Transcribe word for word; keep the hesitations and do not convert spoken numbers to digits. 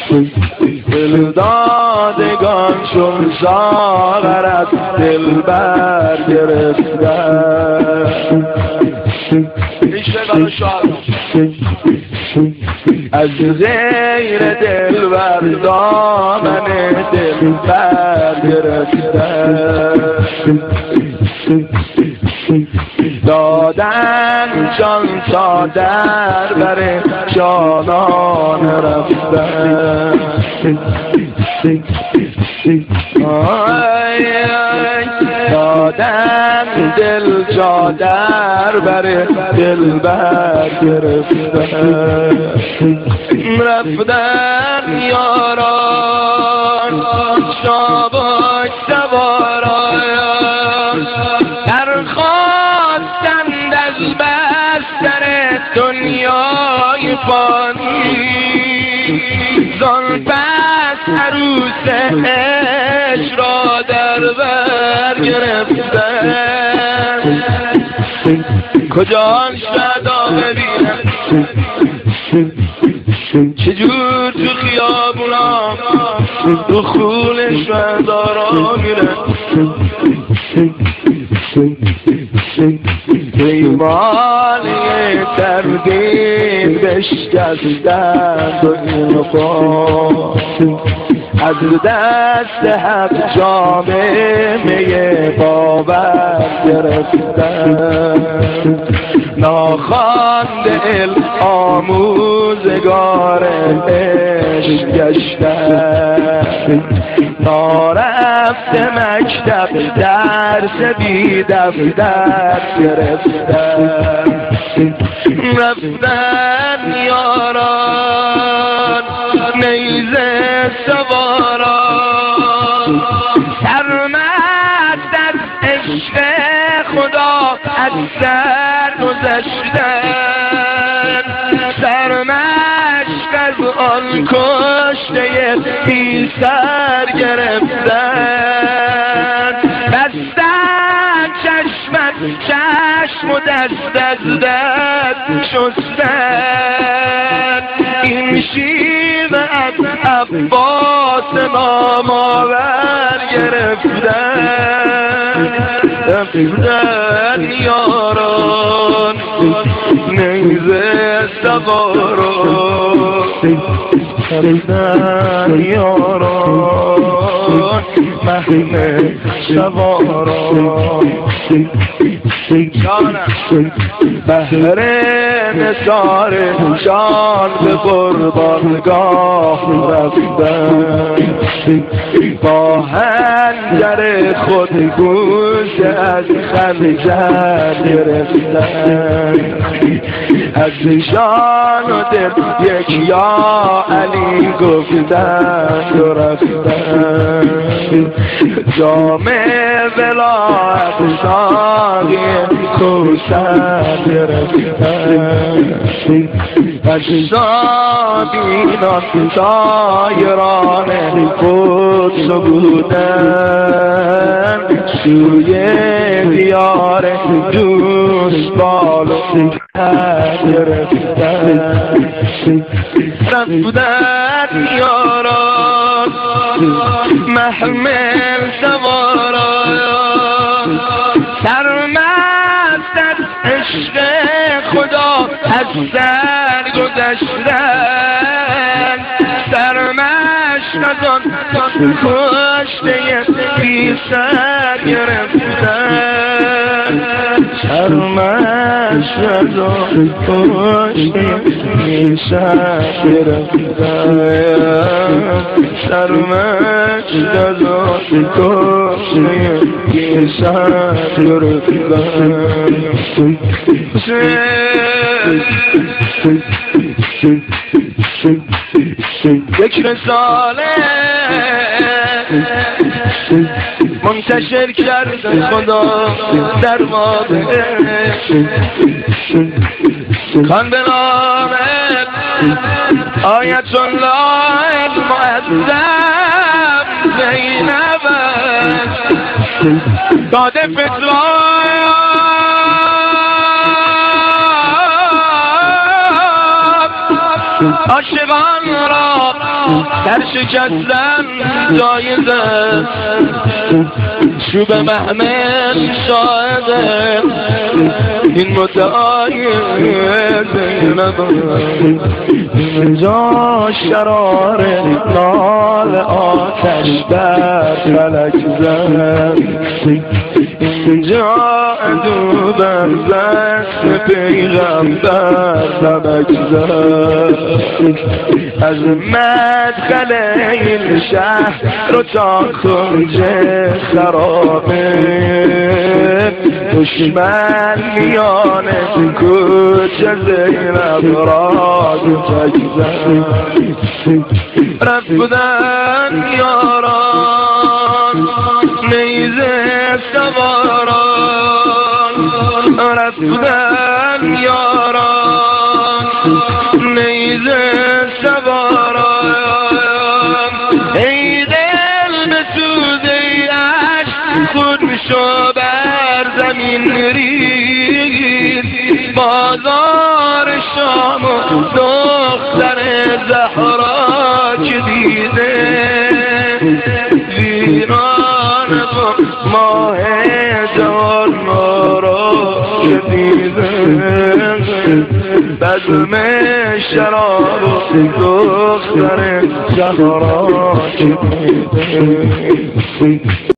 دل دادگان چون ساغر از دل بر گرفتن از غیر دل بر دامن دل بر گرفتن دادن جان تا در بر جانان رفتن دادن دل جا در بر دل بر گرفتن رفتن یاران شاباش سواران در خواستند از بستر دنیای فانی زان پس عروس عشق را در بر گرفتن کجا شدا ببینم چجور تو خیابونا تو خون شدا را میرن پیمانی تردید بشکستند و این پا از دست حق جامعه می باور گرفتن ناخوانده آموزگار عشق گشتن نارفته مکتب درس بی دفتر گرفتن رفتن یاران نیزه سواران سرمست از عشق خدا از سر گذشتن سرمشق از آن کشته بی سر گرفتن بستن چشمت چشم و دست از دست شستن این شیر از عباس نامآور گرفتن رفتن یاران نیزه سواران رفتن یاران محمل سواران بهر نثار جان به قربانگاه رفتن با حنجر خود گوش از خنجر گرفتن از جان و دل یک یا علی گفتن و رفتن جام ولایت ساقی کوثر گرفتن از شادینان طایران قدس بودن سوی دیار دوست بال و گرفتن رفتن یاران محمل سواران سرمست از عشق خدا از سر گذشتن سرمشق از آن کشته بی سر گرفتن سرمشق از آن کشته بی سر گرفتن سرمشق از آن کشته بی سر گرفتن یک رساله منتشر کرد خدا در واقع کان به نام آیت الله المعظم زینب داده فتوای عاشقان را در شکستن جایزه چوب محمل شاهده این مدعای زینب اینجا شرار نال آتش در فلک زد اینجا ادو بر دست پیغمبر سبک زد از مدخل این شهر رو تا کنج خرابه دشمن میان کوچه زینب را تک زد رفتن یاران نیزه سواران رفتن یاران نیزه سواران ای دل بسوزه عشق خود شو بر زمین ریز بازار شام و دختر زهرا که دیده ویران و ماه جوان را که دیده بزم شراب و دختر زهرا که دیده